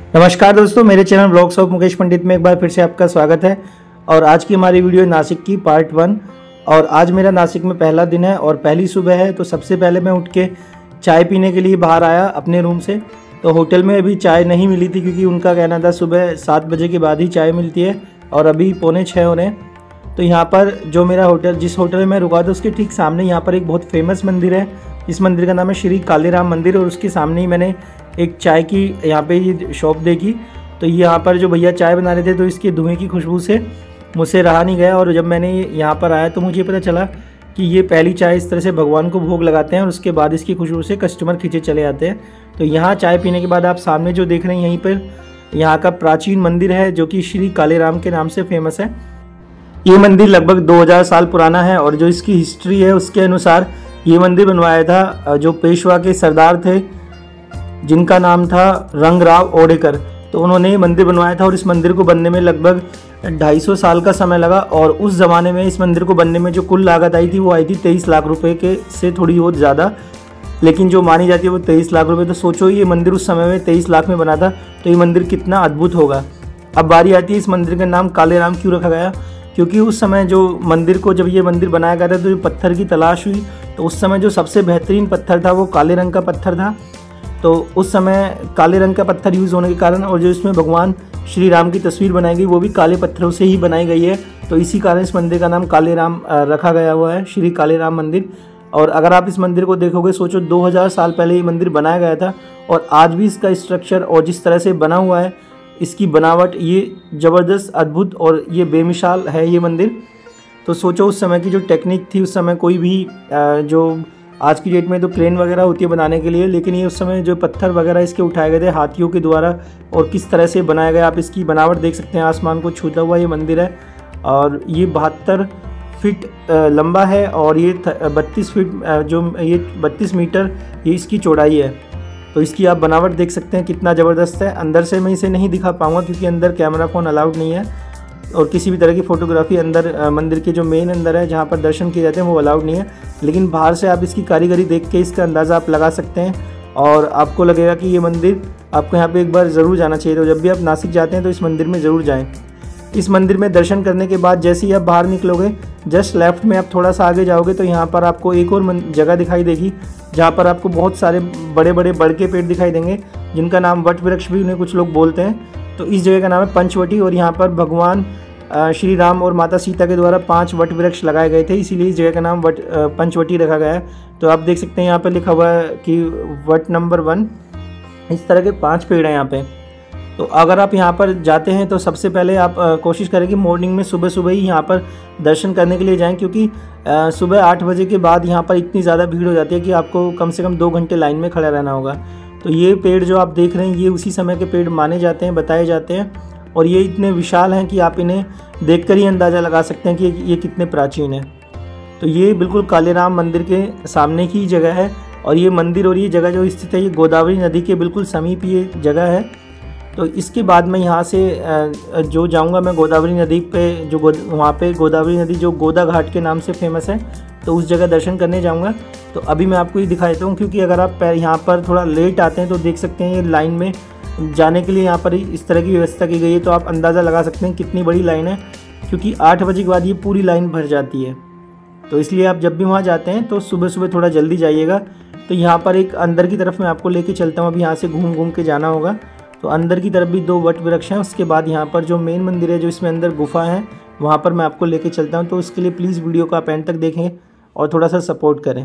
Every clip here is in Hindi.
नमस्कार दोस्तों, मेरे channel blogs of Mukesh Pandit में एक बार फिर से आपका स्वागत है। और आज की हमारी वीडियो नासिक की पार्ट 1। और आज मेरा नासिक में पहला दिन है और पहली सुबह है। तो सबसे पहले मैं उठ के चाय पीने के लिए बाहर आया अपने रूम से। तो होटल में अभी चाय नहीं मिली थी क्योंकि उनका कहना था सुबह 7 बजे के बाद ही चाय मिलती है और अभी 5:45 हो रहे हैं। तो यहाँ पर जो मेरा होटल, जिस होटल में मैं रुका था उसके ठीक सामने यहाँ पर एक बहुत फेमस मंदिर है। इस मंदिर का नाम है श्री कालीराम मंदिर और उसके सामने ही मैंने एक चाय की यहाँ पे ये शॉप देखी। तो यहाँ पर जो भैया चाय बना रहे थे तो इसके धुएं की खुशबू से मुझसे रहा नहीं गया। और जब मैंने यहाँ पर आया तो मुझे पता चला कि ये पहली चाय इस तरह से भगवान को भोग लगाते हैं और उसके बाद इसकी खुशबू से कस्टमर खींचे चले आते हैं। तो यहाँ चाय पीने के बाद आप सामने जो देख रहे हैं यहीं पर यहाँ का प्राचीन मंदिर है जो कि श्री कालीराम के नाम से फेमस है। ये मंदिर लगभग 2000 साल पुराना है और जो इसकी हिस्ट्री है उसके अनुसार ये मंदिर बनवाया था जो पेशवा के सरदार थे जिनका नाम था रंगराव ओडेकर। तो उन्होंने मंदिर बनवाया था और इस मंदिर को बनने में लगभग 250 साल का समय लगा। और उस ज़माने में इस मंदिर को बनने में जो कुल लागत आई थी वो आई थी 23 लाख रुपए के से थोड़ी बहुत ज़्यादा, लेकिन जो मानी जाती है वो 23 लाख रुपए। तो सोचो ये मंदिर उस समय में 23 लाख में बना था, तो ये मंदिर कितना अद्भुत होगा। अब बारी आती है इस मंदिर का नाम कालीराम क्यों रखा गया, क्योंकि उस समय जो मंदिर को जब ये मंदिर बनाया गया था तो जो पत्थर की तलाश हुई तो उस समय जो सबसे बेहतरीन पत्थर था वो काले रंग का पत्थर था। तो उस समय काले रंग का पत्थर यूज़ होने के कारण और जो इसमें भगवान श्री राम की तस्वीर बनाई गई वो भी काले पत्थरों से ही बनाई गई है। तो इसी कारण इस मंदिर का नाम कालीराम रखा गया हुआ है, श्री कालीराम मंदिर। और अगर आप इस मंदिर को देखोगे, सोचो 2000 साल पहले ये मंदिर बनाया गया था और आज भी इसका स्ट्रक्चर और जिस तरह से बना हुआ है, इसकी बनावट, ये ज़बरदस्त, अद्भुत और ये बेमिसाल है ये मंदिर। तो सोचो उस समय की जो टेक्निक थी, उस समय कोई भी जो आज की डेट में तो क्रेन वगैरह होती है बनाने के लिए, लेकिन ये उस समय जो पत्थर वगैरह इसके उठाए गए थे हाथियों के द्वारा और किस तरह से बनाया गया। आप इसकी बनावट देख सकते हैं, आसमान को छूता हुआ ये मंदिर है। और ये 72 फीट लंबा है और ये 32 फीट जो ये 32 मीटर ये इसकी चौड़ाई है। तो इसकी आप बनावट देख सकते हैं कितना ज़बरदस्त है। अंदर से मैं इसे नहीं दिखा पाऊँगा क्योंकि अंदर कैमरा फ़ोन अलाउड नहीं है और किसी भी तरह की फ़ोटोग्राफी अंदर मंदिर के जो मेन अंदर है जहाँ पर दर्शन किए जाते हैं वो अलाउड नहीं है। लेकिन बाहर से आप इसकी कारीगरी देख के इसका अंदाज़ा आप लगा सकते हैं और आपको लगेगा कि ये मंदिर, आपको यहाँ पे एक बार ज़रूर जाना चाहिए। तो जब भी आप नासिक जाते हैं तो इस मंदिर में ज़रूर जाएँ। इस मंदिर में दर्शन करने के बाद जैसे ही आप बाहर निकलोगे, जस्ट लेफ्ट में आप थोड़ा सा आगे जाओगे तो यहाँ पर आपको एक और जगह दिखाई देगी जहाँ पर आपको बहुत सारे बड़े बड़े बड़ के पेड़ दिखाई देंगे जिनका नाम वट वृक्ष भी उन्हें कुछ लोग बोलते हैं। तो इस जगह का नाम है पंचवटी और यहाँ पर भगवान श्री राम और माता सीता के द्वारा 5 वट वृक्ष लगाए गए थे, इसीलिए इस जगह का नाम पंचवटी रखा गया है। तो आप देख सकते हैं यहाँ पर लिखा हुआ है कि वट नंबर 1। इस तरह के 5 पेड़ हैं यहाँ पे। तो अगर आप यहाँ पर जाते हैं तो सबसे पहले आप कोशिश करें कि मॉर्निंग में सुबह सुबह ही यहाँ पर दर्शन करने के लिए जाएं, क्योंकि सुबह 8 बजे के बाद यहाँ पर इतनी ज़्यादा भीड़ हो जाती है कि आपको कम से कम 2 घंटे लाइन में खड़ा रहना होगा। तो ये पेड़ जो आप देख रहे हैं ये उसी समय के पेड़ माने जाते हैं, बताए जाते हैं और ये इतने विशाल हैं कि आप इन्हें देखकर ही अंदाज़ा लगा सकते हैं कि ये कितने प्राचीन हैं। तो ये बिल्कुल कालीराम मंदिर के सामने की जगह है और ये मंदिर और ये जगह जो स्थित है ये गोदावरी नदी के बिल्कुल समीप ये जगह है। तो इसके बाद मैं यहाँ से जो जाऊँगा मैं गोदावरी नदी पे, जो वहाँ पे गोदावरी नदी जो गोदा घाट के नाम से फेमस है, तो उस जगह दर्शन करने जाऊँगा। तो अभी मैं आपको ये दिखा देता हूँ, क्योंकि अगर आप यहाँ पर थोड़ा लेट आते हैं तो देख सकते हैं ये लाइन में जाने के लिए यहाँ पर इस तरह की व्यवस्था की गई है। तो आप अंदाज़ा लगा सकते हैं कितनी बड़ी लाइन है, क्योंकि 8 बजे के बाद ये पूरी लाइन भर जाती है। तो इसलिए आप जब भी वहाँ जाते हैं तो सुबह सुबह थोड़ा जल्दी जाइएगा। तो यहाँ पर एक अंदर की तरफ मैं आपको लेके चलता हूँ, अभी यहाँ से घूम घूम के जाना होगा। तो अंदर की तरफ भी 2 वट वृक्ष हैं, उसके बाद यहाँ पर जो मेन मंदिर है जो इसमें अंदर गुफा है वहाँ पर मैं आपको लेके चलता हूँ। तो उसके लिए प्लीज़ वीडियो को आप एंड तक देखें और थोड़ा सा सपोर्ट करें।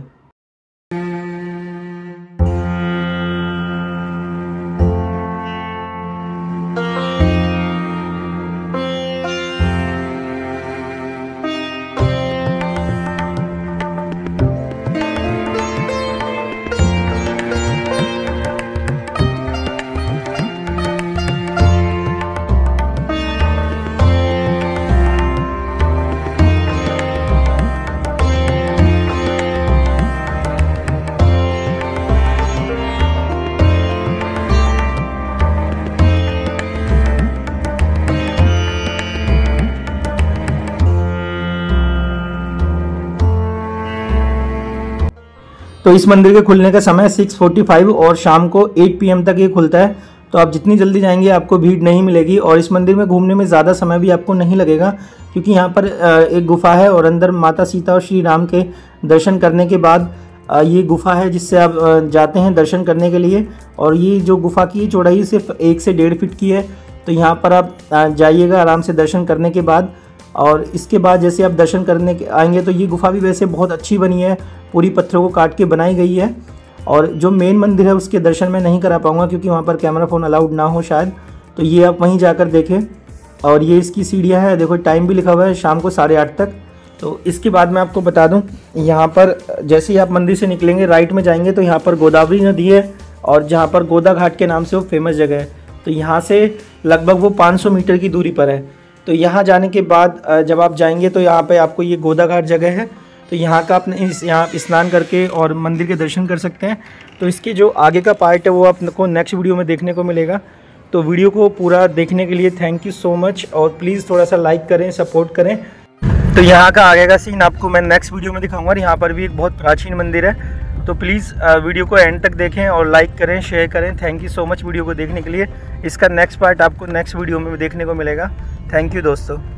तो इस मंदिर के खुलने का समय 6:45 और शाम को 8 PM तक ये खुलता है। तो आप जितनी जल्दी जाएंगे आपको भीड़ नहीं मिलेगी। और इस मंदिर में घूमने में ज़्यादा समय भी आपको नहीं लगेगा, क्योंकि यहाँ पर एक गुफा है और अंदर माता सीता और श्री राम के दर्शन करने के बाद ये गुफा है जिससे आप जाते हैं दर्शन करने के लिए। और ये जो गुफा की चौड़ाई सिर्फ 1 से 1.5 फीट की है। तो यहाँ पर आप जाइएगा आराम से दर्शन करने के बाद। और इसके बाद जैसे आप दर्शन करने के आएंगे तो ये गुफा भी वैसे बहुत अच्छी बनी है, पूरी पत्थरों को काट के बनाई गई है। और जो मेन मंदिर है उसके दर्शन मैं नहीं करा पाऊँगा, क्योंकि वहाँ पर कैमरा फ़ोन अलाउड ना हो शायद, तो ये आप वहीं जाकर देखें। और ये इसकी सीढ़ियाँ हैं, देखो टाइम भी लिखा हुआ है शाम को 8:30 तक। तो इसके बाद मैं आपको बता दूं, यहाँ पर जैसे ही आप मंदिर से निकलेंगे राइट में जाएंगे तो यहाँ पर गोदावरी नदी है, और जहाँ पर गोदा घाट के नाम से वो फेमस जगह है। तो यहाँ से लगभग वो 500 मीटर की दूरी पर है। तो यहाँ जाने के बाद जब आप जाएंगे तो यहाँ पे आपको ये गोदा घाट जगह है, तो यहाँ का अपने यहाँ स्नान करके और मंदिर के दर्शन कर सकते हैं। तो इसके जो आगे का पार्ट है वो आपको नेक्स्ट वीडियो में देखने को मिलेगा। तो वीडियो को पूरा देखने के लिए थैंक यू सो मच, और प्लीज़ थोड़ा सा लाइक करें, सपोर्ट करें। तो यहाँ का आगे का सीन आपको मैं नेक्स्ट वीडियो में दिखाऊंगा। और यहाँ पर भी एक बहुत प्राचीन मंदिर है। तो प्लीज़ वीडियो को एंड तक देखें और लाइक करें, शेयर करें। Thank you so much video को देखने के लिए। इसका नेक्स्ट पार्ट आपको नेक्स्ट वीडियो में देखने को मिलेगा। थैंक यू दोस्तों।